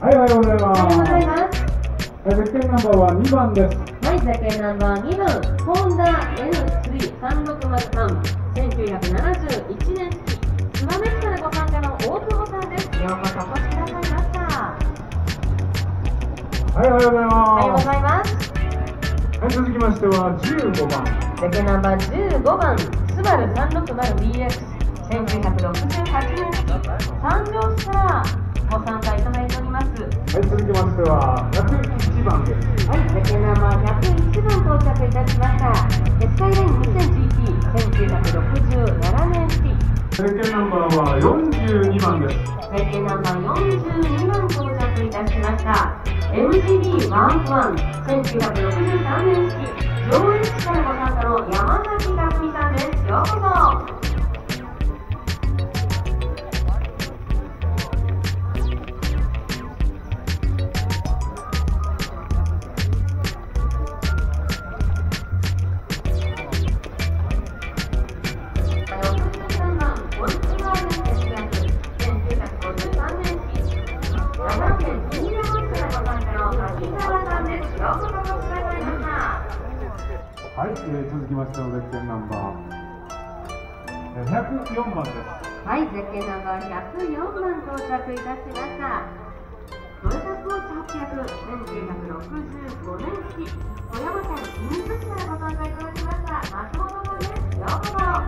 はい、おはようございます。 おはようございます。 ゼッケンナンバーは2番です。 はい、ゼッケンナンバー2番、ホンダ N33603、1971年式、燕市からご参加の大久保さんです。ようこそお越しくださいました。 はい、おはようございます。 おはようございます。 はい、続きましては15番。 ゼッケンナンバー15番、スバル 360BX、1968年式、三条市からご参加いただいております。 はい、続きましては101番です。 はい、ゼッケンナンバー101番到着いたしました。スカイライン 2000GT、1967年式。 ゼッケンナンバーは42番です。 ゼッケンナンバー42番到着いたしました。MGB11、1963年式。上越市からご参加の山崎拓海さんです。ようこそ。 はい、続きましてのゼッケンナンバー104番です。 はい、ゼッケンナンバー104番到着いたしました。トヨタスポーツ800、1965年式、富山県新津市からご参加いただきました松本さんです。ようこそ。 はい、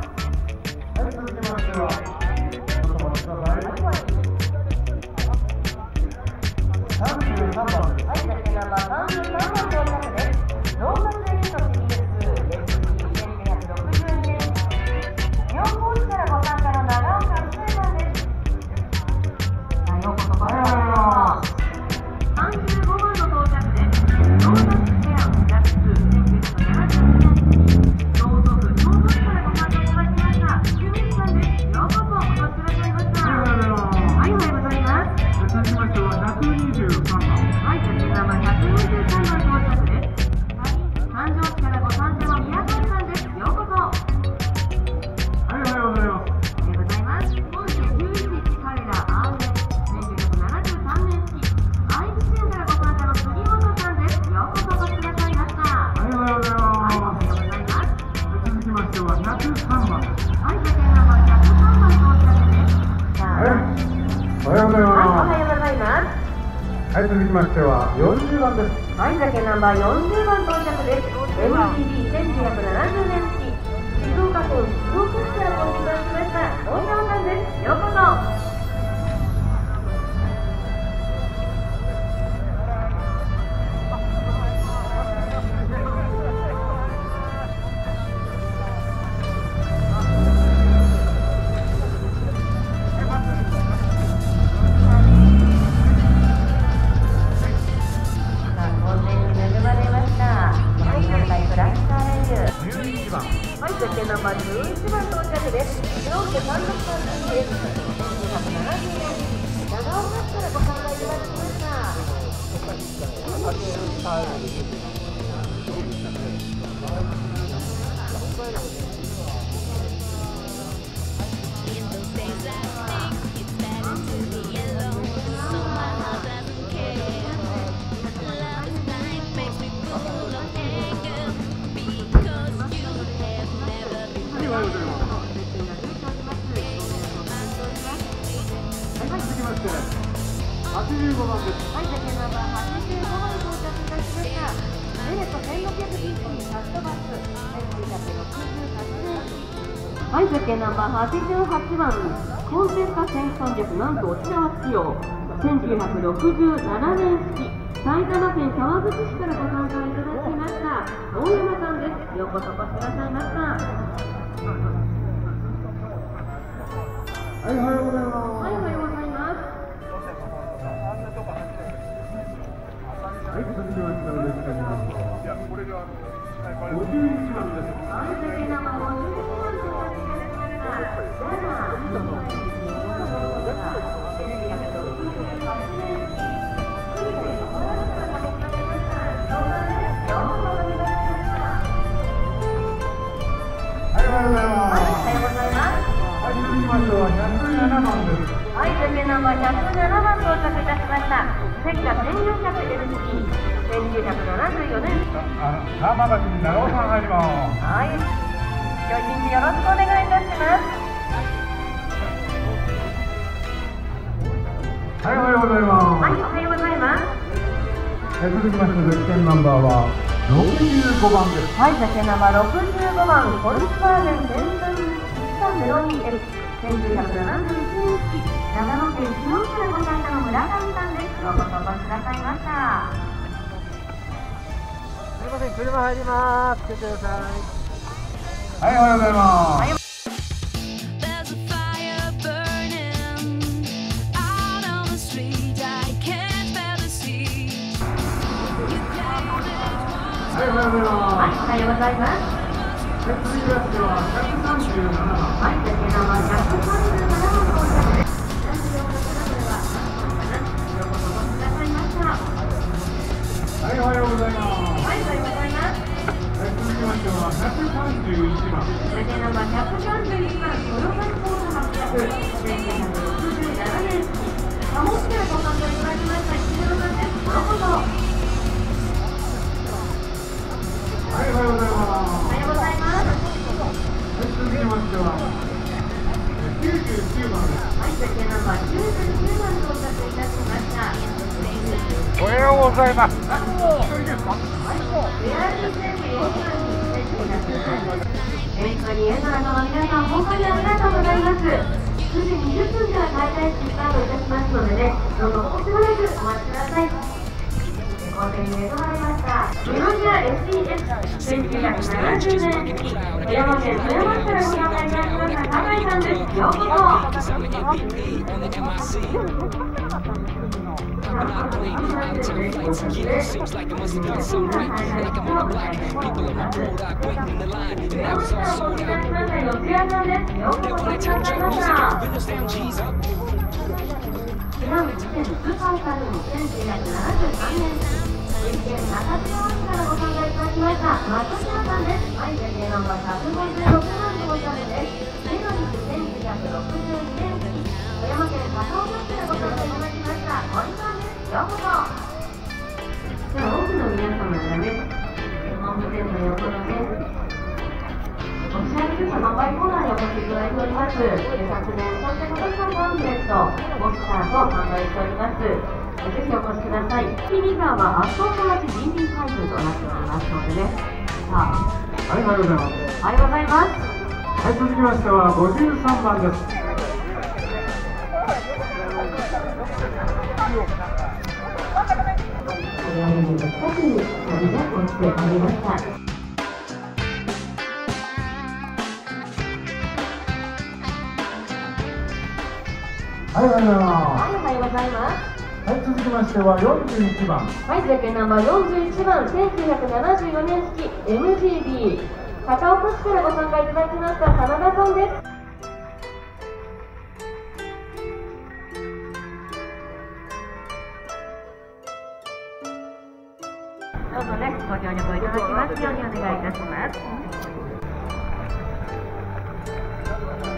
続きましてはちょっとお待ちください。33番です。 はい、ゼッケンナンバー33番到着です。ローマスエリート1962年、妙高市からご参加の長岡一生さんです。ようこそご参加ください。35番の到着です。ローマスケアラック1972年、京都府京都市からご参加いただきました清水さんです。ようこそお越しくださいました。はい、おはようございます。 続きましては123番。 はい、ゼッケンナンバー123番到着です。三条市からご参加の宮崎さんです。ようこそ。 はい、おはようございます。 おはようございます。本日11彼ら RS、1973年式、愛知県からご参加の杉本さんです。ようこそお越しくださいました。 はい、おはようございます。 はい、おはようございます。 続きましては103番。 はい、ゼッケンナンバー103番到着です。 はい、おはようございはい、おます。 はようございます。 はい、続きましては40番です。 はい、ゼッケンナンバー40番到着です。MGB1970年式、静岡県静岡市からご出演しました大山さんです。ようこそ。はい、ゼッケンナンバー11番到着です。白桶単独さんです。1970年、長岡市からご参加いただきました 85番です。 はい、ゼッケンナンバー85番到着いたしました。ベレット 1600cc キャットバス、1968年式。はい、ゼッケンナンバー88番、コンセント1300、なんと沖縄仕様、1967年式、埼玉県川口市からご参加いただきました大山さんです。ようこそお越しくださいました。 はい、おはようございます。 はい、おはようございます。 はい、続きましてはゼッケンナンバー51番です。 はい、ゼッケンナンバー51番到着いたしました。 はい、続きましては107番です。 はい、 席ナンバー107番到着いたしました。席が 1400LC、1974年。 サーマガシン長尾さん入ります。 はい。今日一日よろしくお願いいたします。 はい、おはようございます。 はい、おはようございます。 続きましてゼッケンナンバーは65番です。 はい、ゼッケンナンバー65番、フォルクスワーゲン1302L、1971年式、長野県下市でご参加の村上さんです。ようこそお越しくださいました。 すみません、車入ります。来てください。 はい、おはようございます。はい、おはようございます。 はい、おはようございます。 続きましては137番。 はい、ゼッケンナンバー137番到着です。ようこそお越しくださいました。 はい、おはようございます。 はい、おはようございます。 続きましては131番。 ゼッケンナンバー131番、豊橋コース800、1967年式、貨物車でご参加いただきました石黒さんです。ようこそ。 はい、おはようございます。 おはようございます。 続きましては99番です。 はい、ゼッケンナンバー99番到着いたしました。 おはようございます。 はい、ベアリー戦士4番に選手になっています。本当にエナーの皆さん、本当にありがとうございます。9時20分から開会式スタートいたしますのでね、どうぞもうしばらくお待ちください。ご丁寧となりました。メロディア SES1970 年式、富山県富山市からご参加いただきました酒井さんです。ようこ県中津川市からご参加いただきました松島さんです。はい、ゼッケンナンバー156番でご参加です。メガリス1962年式、富山県高岡市からご参加いただきました森さんです。ようこそ。では多くの皆様がね、ホームセンター横のね、オフィシャルグッズ販売コーナーにお越しいただいております。昨年、そして今年のパンフレット、ポスターと販売しております。ぜひお越しください。右側はアットマーチ人民会場となっておりますのでね。さあ、 はい、おはようございます。 おはようございます。 はい、続きましては53番です。 我々の近くに旅が落ちてまいりました。 はい、おはようございます。 はい、おはようございます。 はい、続きましては41番。 はい、ゼッケンナンバー41番、1974年式 MGB、高岡市からご参加いただきました真田さんです。どうぞね、ご協力いただきますようにお願いいたします。